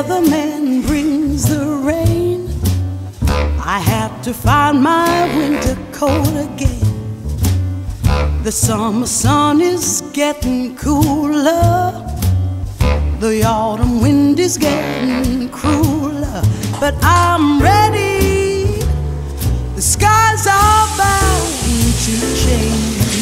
weatherman brings the rain, I have to find my winter coat again. The summer sun is getting cooler, the autumn wind is getting crueler, but I'm ready. The skies are bound to change.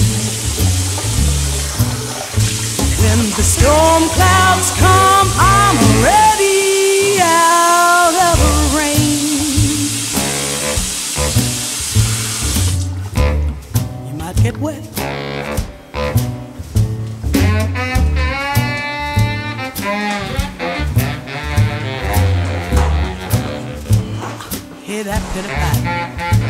When the storm clouds come, I'm ready out of the rain. You might get wet. Hear that pitter-patter.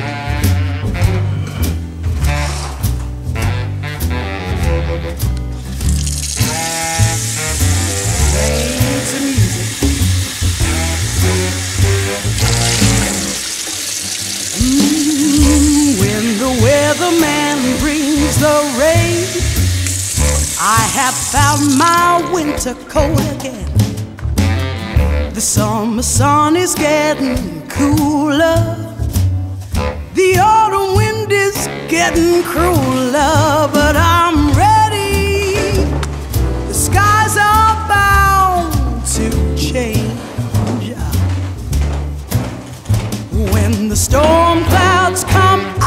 When the weatherman brings the rain, I have found my winter coat again. The summer sun is getting cooler, the autumn wind is getting crueler, but I'm ready. The skies are bound to change. When the storm clouds come,